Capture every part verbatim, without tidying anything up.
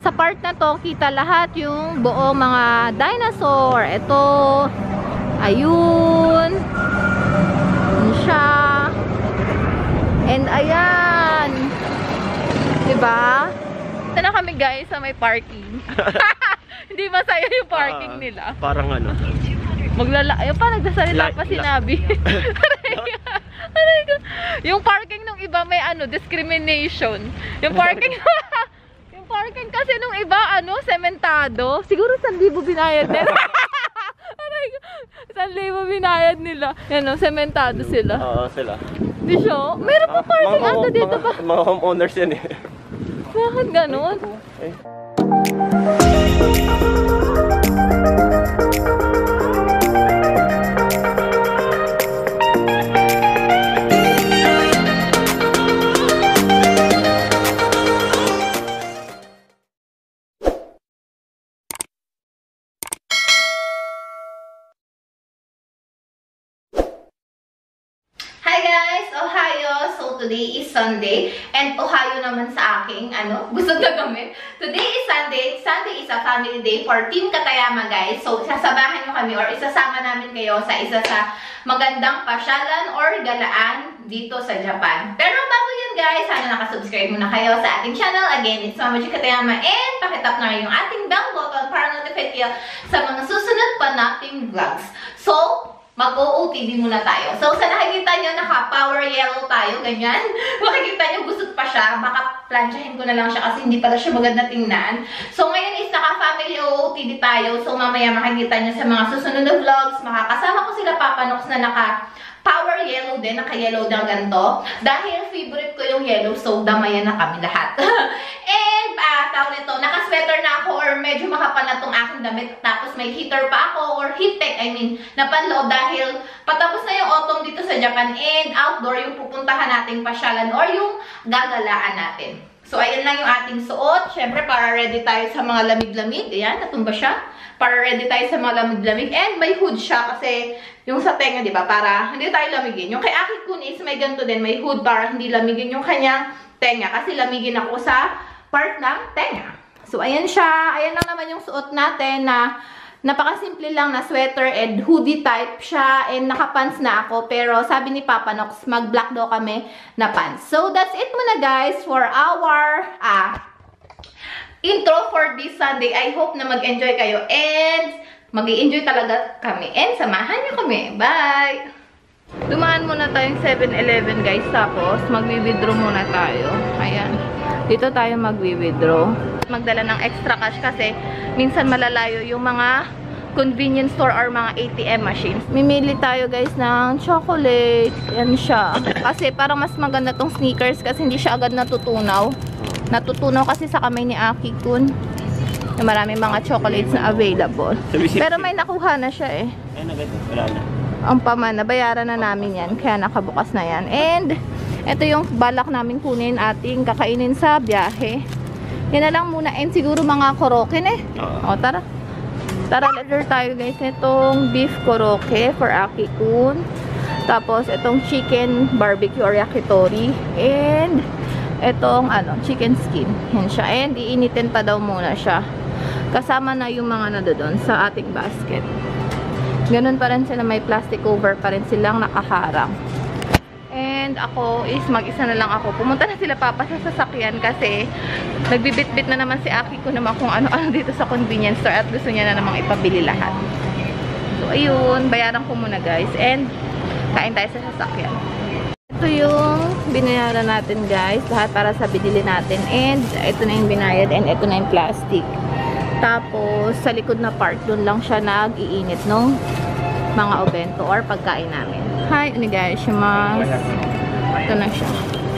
Sa part na to, kita lahat yung buong mga dinosaur. Ito, ayun. Yun siya. And ayan. Diba? Ito na kami guys sa may parking. Hindi masaya yung parking uh, nila. Parang ano. Maglala. Ayun pa, nagsasalita pa sinabi. Yung parking nung iba may ano, discrimination. Yung parking yung parking kasi nung iba ano, sementado. Siguro isang libo binayad nila. isang libo binayad nila. Yan o, sementado sila. Oo, uh, sila. Di siya? Meron pa parking mga, ano dito mga, ba? Mga homeowners yan eh. Bakit ganun? Eh. Today is Sunday, and Ohio naman sa aking, ano, gusto na gamit. Today is Sunday. Sunday is a family day for Team Katayama, guys. So, sasamahan nyo kami or isasama namin kayo sa isa sa magandang pasyalan or galaan dito sa Japan. Pero bago yun, guys, sana nakasubscribe muna kayo sa ating channel. Again, it's Mama G Katayama, and pakitap na yung ating bell button para notify kayo sa mga susunod pa nating vlogs. So, mag-O O T D muna tayo. So, sa nakikita nyo, naka-power yellow tayo, ganyan. Makikita nyo, gusot pa siya. Baka plansyahin ko na lang siya kasi hindi pala siya maganda tingnan. So, ngayon is naka-family O O T D tayo. So, mamaya makikita nyo sa mga susunod na vlogs. Makakasama ko sila Papa Nox na naka-power yellow din, naka-yellow na ganito. Dahil favorite ko yung yellow, so damayan na kami lahat. And, ah, tawag nito, naka-sweater na ako or medyo makapal na tong aking damit. Tapos may heater pa ako or heat tech, I mean, napanloob dahil patapos na yung autumn dito sa Japan and outdoor yung pupuntahan nating pasyalan or yung gagalaan natin. So, ayan lang yung ating suot. Siyempre, para ready tayo sa mga lamig-lamig. Ayan, natumba siya. Para ready tayo sa mga lamig-lamig. And may hood siya kasi yung sa tenga, di ba? Para hindi tayo lamigin. Yung kay Aki Kun is may ganito din. May hood para hindi lamigin yung kanyang tenga. Kasi lamigin ako sa part ng tenga. So, ayan siya. Ayan lang naman yung suot natin na napakasimple lang na sweater and hoodie type siya. And nakapants na ako. Pero sabi ni Papa Nox, mag-black daw kami na pants. So, that's it muna guys for our ah, intro for this Sunday. I hope na mag-enjoy kayo. And mag-i-enjoy talaga kami. And samahan niyo kami. Bye! Dumaan muna tayong seven eleven guys. Tapos mag-withdraw muna tayo. Ayan. Dito tayo mag-withdraw. Magdala ng extra cash kasi minsan malalayo yung mga convenience store or mga A T M machines. Mimili tayo guys ng chocolate. Yan siya. Kasi parang mas maganda tong sneakers kasi hindi siya agad natutunaw. Natutunaw kasi sa kamay ni Aki Kun. Maraming mga chocolates na available. Pero may nakuha na siya eh. Ay, naganda. Wala na. Ang pamana, bayaran na namin yan. Kaya nakabukas na yan. And, ito yung balak namin kunin ating kakainin sa biyahe. Yan na lang muna. And siguro mga koroke eh. O, tara. Tara, order tayo guys. Itong beef koroke for Aki Kun. Tapos, itong chicken barbecue or yakitori. And, itong ano, chicken skin. Yan siya. And, iinitin pa daw muna siya. Kasama na yung mga nado doon sa ating basket. Ganun pa rin sila, may plastic cover pa rin silang nakaharang. And ako is mag-isa na lang ako. Pumunta na sila Papa sa sasakyan kasi nagbibit-bit na naman si Aki ko naman kung ano-ano dito sa convenience store at gusto niya na namang ipabili lahat. So ayun, bayaran ko muna guys and kain tayo sa sasakyan. Ito yung binayaran natin guys, lahat para sa binili natin and ito na yung binayad and ito na yung plastic. Tapos, sa likod na part, doon lang siya nag-iinit ng mga obento or pagkain namin. Hi, ano guys, shimasu. Ito na siya.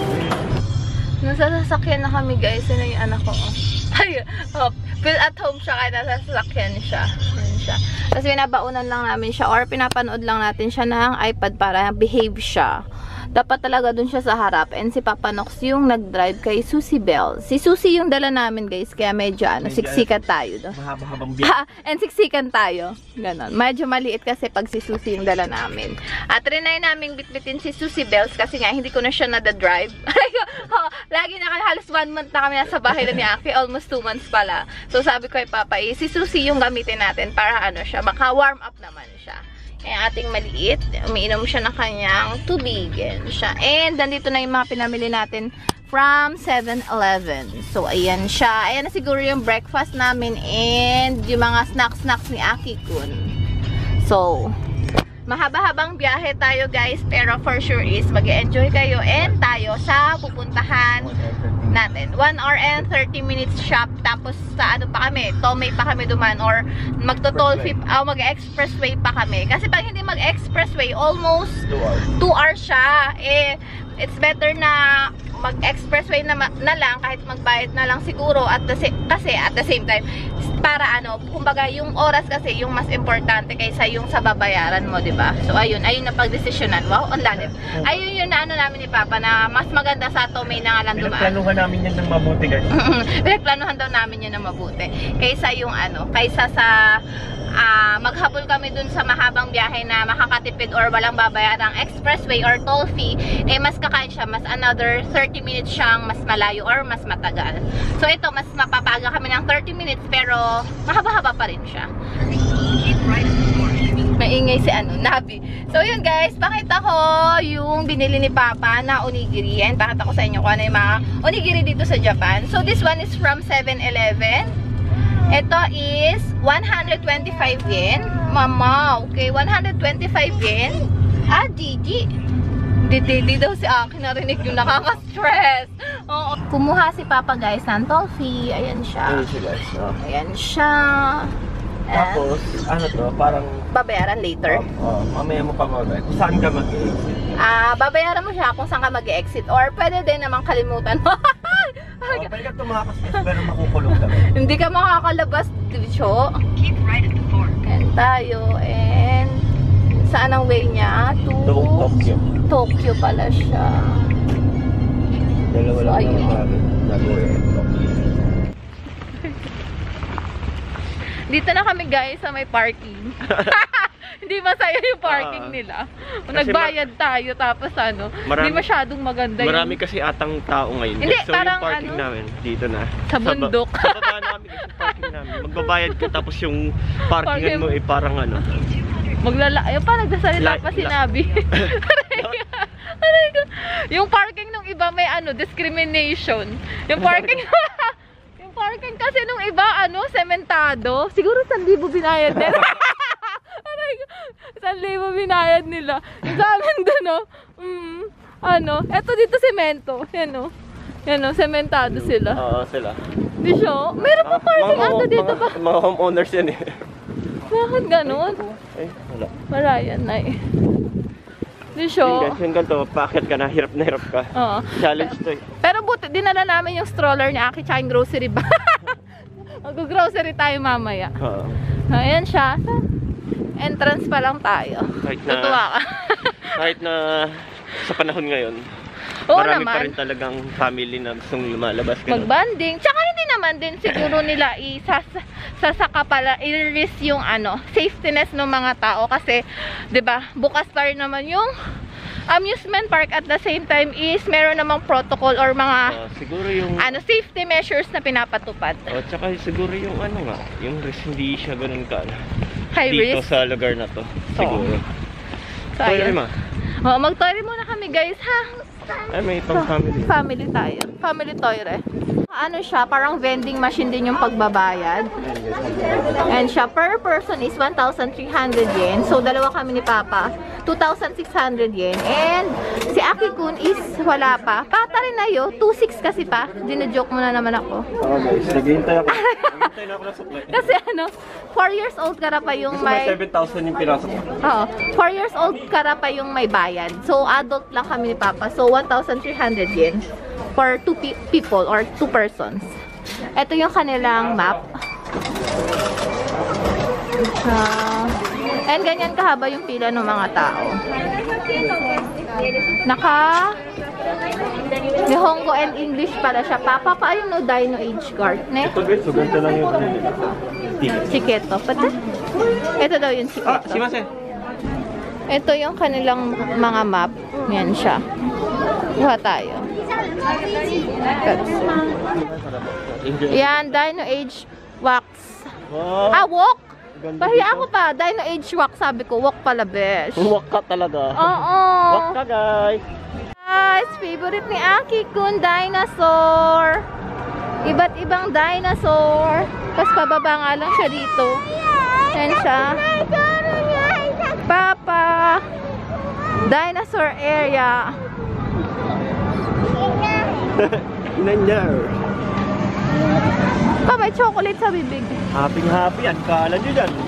Nasa sasakyan na kami guys. Yun na yung anak ko. Ay, oh, feel at home siya kahit nasa sasakyan siya. Yun siya. Tapos pinabaunan lang namin siya or pinapanood lang natin siya ng iPad para behave siya. dapat talaga dun siya sa harap. And si Papa Nox yung nag-drive kay Susie Bell. Si Susie yung dala namin, guys. Kaya medyo, ano, medyo siksikan tayo. Do. Mahaba-habang biyak. And siksikan tayo. Ganon. Medyo maliit kasi pag si Susie yung dala namin. At rinay namin bitbitin si Susie Bells kasi nga, hindi ko na siya nada-drive. oh, lagi na halos one month na kami nasa bahay na ni Aki. Almost two months pala. So, sabi ko kay Papa, eh, si Susie yung gamitin natin para ano siya, maka-warm up naman siya. Yung ating maliit, umiinom siya ng kanyang tubig. Yan siya. And, nandito na yung mga pinamili natin from seven eleven. So, ayan siya. Ayan na siguro yung breakfast namin and yung mga snacks-snacks ni Aki-kun. So, mahaba-habang biyahe tayo, guys. Pero for sure is, mag-enjoy kayo and tayo sa pupuntahan natin. one hour and thirty minutes shop. Tapos sa ano pa kami, Tomei pa kami duman or magto-toll fee, oh, mag-expressway pa kami. Kasi pag hindi mag-expressway, almost two hours siya. Eh, it's better na mag-expressway na, na lang kahit magbayad na lang siguro at the kasi at the same time para ano, kumbaga yung oras kasi yung mas importante kaysa yung sa babayaran mo, 'di ba? So ayun, ayun na pagdesisyonan. Wow, ang lalim. Ayun yun na ano namin ni Papa na mas maganda sa Tomei na nga lang dumaan. Pinagplanuhan namin yan ng mabuti, guys. Pinagplanuhan daw namin yun ng mabuti. Kaysa yung ano, kaysa sa Uh, maghabol kami dun sa mahabang biyahe na makakatipid or walang babayarang expressway or toll fee, eh mas kakain siya, mas another thirty minutes siyang mas malayo or mas matagal. So ito, mas mapapaga kami ng thirty minutes pero mahaba-haba pa rin siya. Maingay si ano, Nabi. So yun guys, pakita ko yung binili ni Papa na onigiri. And pakita ko sa inyo kung ano yung mga onigiri dito sa Japan. So this one is from seven eleven. Ito is one hundred twenty-five yen. Mama, okay, one hundred twenty-five yen. Ah, Gigi. Di, di, di daw si akin narinig yung nakaka-stress. Oo. Kumuha si Papa guys ng toffee. Ayan siya. Ayan siya, guys. Oh. Ayan siya. Tapos, ano to, parang babayaran later. Oh, oh, mamaya mo pa mag kung saan ka mag-exit. Ah, babayaran mo siya kung saan ka mag-exit or pwede din namang kalimutan mo. Oh, pwede ka tumakas pero makukulong ka. Hindi ka makakalabas, Divisyo. Keep right at the fork. And tayo, and saan ang way niya? To Tokyo. Tokyo pala siya. Dalawa lang so, naman. Nagoya at Tokyo. Dito na kami guys sa may parking. Hindi masaya yung parking uh, nila. Nagbayad tayo tapos ano, marami, hindi masyadong maganda yung... Marami kasi atang tao ngayon. Hindi, so parang yung parking ano, namin dito na. Sa bundok. Sa, ba sa baba namin kasi parking namin. Magbabayad ka tapos yung parkingan mo ay parang ano. Maglala... Yung parang nagsasalita pa sinabi. Yung parking nung iba may ano, discrimination. Yung parking... yung parking kasi nung iba ano, sementado. Siguro one thousand binayad nila. one thousand binayad nila. Yung sa amin doon, no? Mm, ano, eto dito semento. Yan, no? Yan, no? Sementado sila. Oo, sila. Di siya? Meron pa parking ata dito pa. Mga homeowners yan eh. Bakit ganun? Ay, wala. Wala yan, na eh. Di siya? Yung ganito, paakit ka na, hirap na hirap ka. Oo. Challenge to eh. Pero buti, dinala namin yung stroller ni Aki tsaka yung grocery ba? Mag-grocery tayo mamaya. Oo. Ayan siya. Entrance pa lang tayo. Kahit na, tutuwa ka. kahit na sa panahon ngayon, oo marami naman. pa rin talagang family na gustong lumalabas. Mag-banding. Tsaka hindi naman din siguro nila isasaka pala, i-risk yung ano, safetyness ng mga tao. Kasi, di ba, bukas pa rin naman yung amusement park at the same time is meron namang protocol or mga uh, siguro yung ano safety measures na pinapatupad. Oh, tsaka siguro yung ano nga, yung risk hindi siya ganun ka high dito risk sa lugar na to. Siguro. So, Toy ma. Oh, mag-toy muna kami guys ha. Ay, may pang family. Family tayo. Family toy re. Ano siya, parang vending machine din yung pagbabayad. And siya, per person is one thousand three hundred yen. So, dalawa kami ni Papa. two thousand six hundred yen. And si Aki-kun is wala pa. Pata rin na yun. two thousand six kasi pa. Dino-joke mo na naman ako. Oo guys, naghihintay ako. Naghihintay na ako ng supply. Kasi ano, four years old ka na pa yung may... may... Kasi seven thousand yung pinasok ko. Oo. four years old ka na pa yung may bayad. So, adult lang kami ni Papa. So, one thousand three hundred yen for two pe people or two persons. Ito yung kanilang map. Uh, and ganyan kahaba yung pila ng mga tao. Naka Nihongo and English pala siya. Papa, paano no Dino Age Guard? Ne? Ito guys, so ganito lang yung ano nila. Ticket. Chiketo. Pati? Ito daw yung Ah, chiketo. si Mase. Ito yung kanilang mga map. Yan siya. Kuha tayo. Yan, Dino Age Wax. Wow. Ah, walk! Ganda Pahiya dito. ako pa. Dino Age Wax, sabi ko. Walk pala, besh. Walk ka talaga. Oo. Walk ka guys. Guys, favorite ni Aki Kun, dinosaur. Iba't ibang dinosaur. Tapos pababa nga lang siya dito. Yan siya. Papa. Dinosaur area. Nangyar. Pa, may chocolate sa bibig. Happy happy yan. Kala nyo dyan.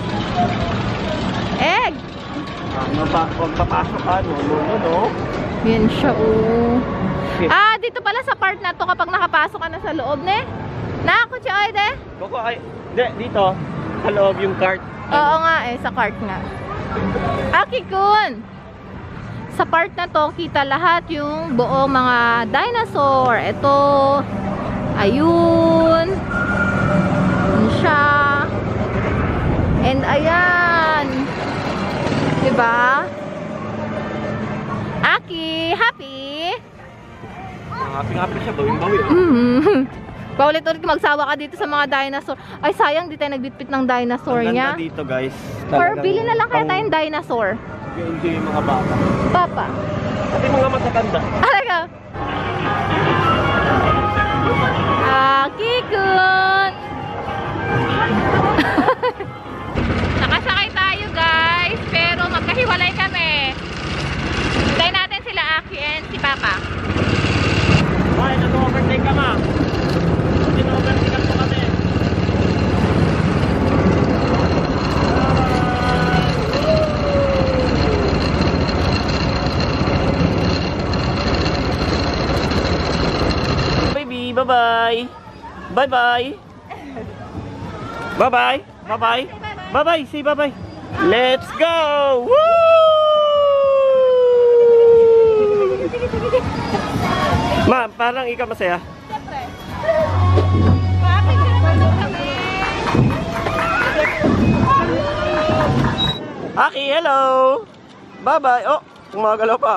Egg. Ano ba? Huwag papasok ka. No, no, no, no. Yan siya, oh. Ah, dito pala sa part na to kapag nakapasok ka na sa loob, ne? Nako, Choy, de? Koko, ay. Hindi, dito. Sa loob yung cart. Oo nga, eh. Sa cart nga. Aki Kun. Sa part na to, kita lahat yung buong mga dinosaur. Ito. Ayun. Yun siya. And ayan. Diba? Aki, happy? Happy happy siya. Bawing-bawi. Mm-hmm. Paulit-ulit magsawa ka dito sa mga dinosaur. Ay, sayang di tayo nagbitbit ng dinosaur Ang niya. ganda dito guys. Or Talagang bili na lang kaya pang- tayong dinosaur. Enjoy yung mga bata. Papa. Pati mga matatanda. Alaga. Aki Kun. Nakasakay tayo guys. Pero magkahiwalay kami. Hintayin natin sila Aki and si Papa. Ay, nag-overtake ka ma. Nag-overtake ka po kami. Baby, bye-bye. Bye-bye. Bye-bye. Bye-bye. Bye-bye. Say bye-bye. Let's go! Woo! Ma, parang ikaw masaya. Aki, hello! Bye-bye! Oh, gumagalaw pa.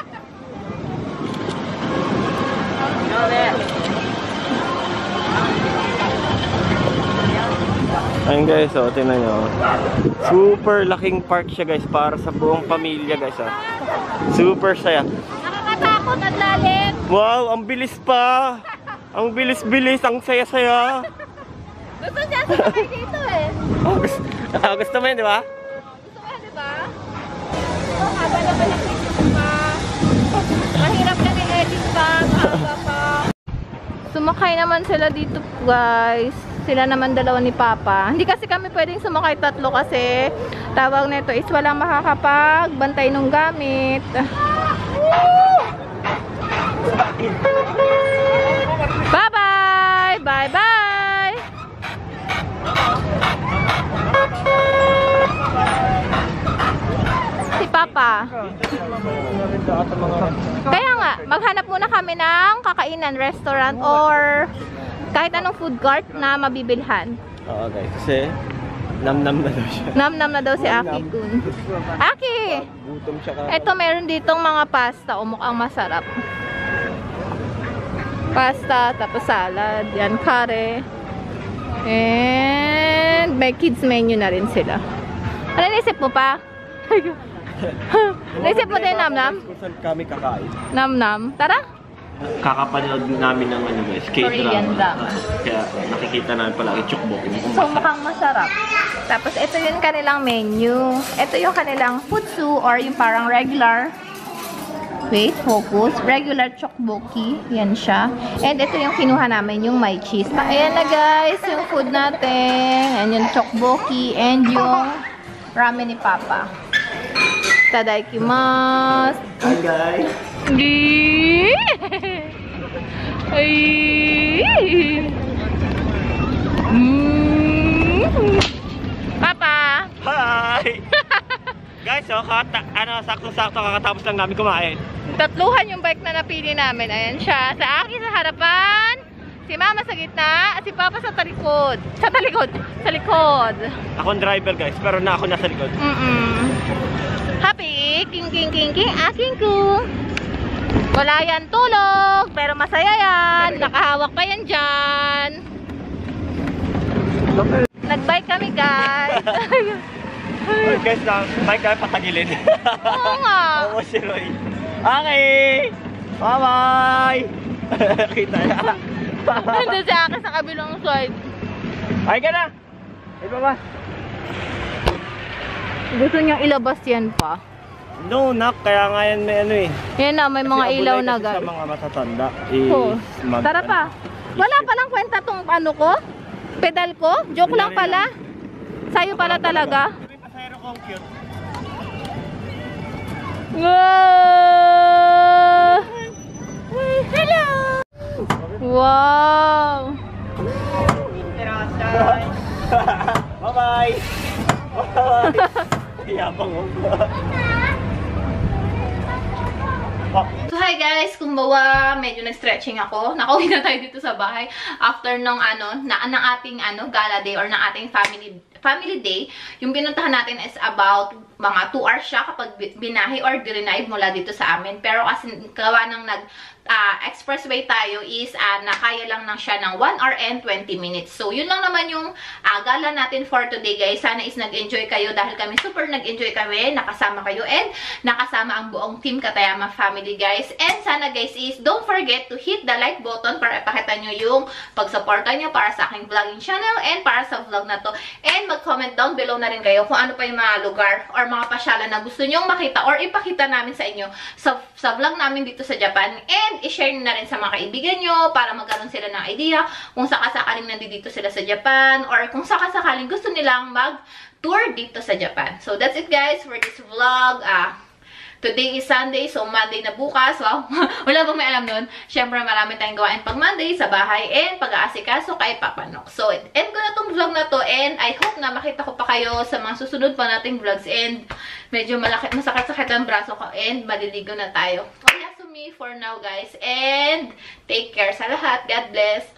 Ayun guys, oh, tingnan nyo. Super laking park siya guys, para sa buong pamilya guys. Oh. Super saya. Nakakatakot at lalim. Wow, ang bilis pa! Ang bilis-bilis, ang saya-saya. Gusto niya sumakay dito eh. Oh, gusto, ah, gusto mo yun, di ba? Gusto mo yan, di ba? Oh, haba naman ang video pa. Mahirap na ni-edit pa. Mahaba pa. Sumakay naman sila dito guys. Sila naman dalawa ni Papa. Hindi kasi kami pwedeng sumakay tatlo kasi tawag nito is walang makakapagbantay ng gamit. Bye-bye! Bye-bye! Si Papa. Kaya nga, maghanap muna kami ng kakainan, restaurant or kahit anong food cart na mabibilhan. Oo guys, kasi nam-nam na daw siya. Nam-nam na daw si Aki Kun. Aki! Gutom siya ka. Ito meron ditong mga pasta o mukhang masarap. Pasta, tapos salad, yan, kare. And may kids menu na rin sila. Ano naisip mo pa? Naisip mo din nam-nam? Kung saan kami kakain. Nam-nam. Tara! Kakapanood namin ng ano guys, Korean drama. Kaya nakikita namin pala yung chukbok. So mukhang masarap. Tapos ito yung kanilang menu. Ito yung kanilang futsu or yung parang regular. Wait, focus. Regular chokboki. Yan siya. And ito yung kinuha namin, yung may cheese. Ayan na guys, yung food natin. Ayan yung chokboki and yung ramen ni Papa. Tadaikimasu. Hi guys! Di. Ay. Mm. Papa. Hi! Guys, oh, kata, ano, sakto-sakto kakatapos lang namin kumain. Tatluhan yung bike na napili namin. Ayan siya. Sa akin sa harapan. Si Mama sa gitna. At si Papa sa talikod. Sa talikod. Sa likod. Ako ang driver guys, pero na ako nasa likod. Mm-mm. Happy. King, king, king, king. Aking ko. Wala yan tulog. Pero masaya yan. Nakahawak pa yan dyan. Nag-bike kami guys. Oh, guys, na, bike kami patagilin. Oo nga. Oo, si Roy. Okay! Bye-bye! Kita na. Nandun si Aki sa kabilang side. Ay ka na! Ay ba ba? Gusto niyang ilabas yan pa. No, nak. Kaya nga yan may ano eh. Yan na, may mga Kasi ilaw abulay na kasi guys. sa mga matatanda. Is Oh. mag- Tara pa. Wala palang kwenta tong ano ko? Pedal ko? Joke lang pala. Sa'yo pala talaga. Sabi pasahero ko ang cute. Wow! Hello! Wow! Bye-bye! Bye-bye! Yabang mo. So hi guys, kung bawa medyo nag-stretching ako, nakauwi na tayo dito sa bahay after nung ano, na, ng ating ano, gala day or ng ating family family day. Yung pinuntahan natin is about mga two hours siya kapag binahe or drive mula dito sa amin. Pero kasi gawa ng nag uh, expressway tayo is uh, nakaya lang nang siya ng one hour and twenty minutes. So yun lang naman yung uh, gala natin for today guys. Sana is nag-enjoy kayo dahil kami super nag-enjoy kami, nakasama kayo and nakasama ang buong Team Katayama family guys. And sana guys is don't forget to hit the like button para ipakita nyo yung pagsuporta nyo para sa aking vlogging channel and para sa vlog na to. And mag-comment down below na rin kayo kung ano pa yung mga lugar or mga pasyalan na gusto nyong makita or ipakita namin sa inyo sa, sa vlog namin dito sa Japan. And i-share nyo na rin sa mga kaibigan nyo para magkaroon sila ng idea kung sakasakaling nandito sila sa Japan or kung sakasakaling gusto nilang mag-tour dito sa Japan. So that's it guys for this vlog. Ah, today is Sunday, so Monday na bukas. Wow, wala bang may alam nun? Siyempre, marami tayong gawain pag Monday sa bahay and pag-aasikaso kay Papa Nok. So, end ko na tong vlog na to and I hope na makita ko pa kayo sa mga susunod pa nating vlogs and medyo malaki, masakit-sakit ang braso ko and maliligo na tayo. Okay, so me for now guys and take care sa lahat. God bless.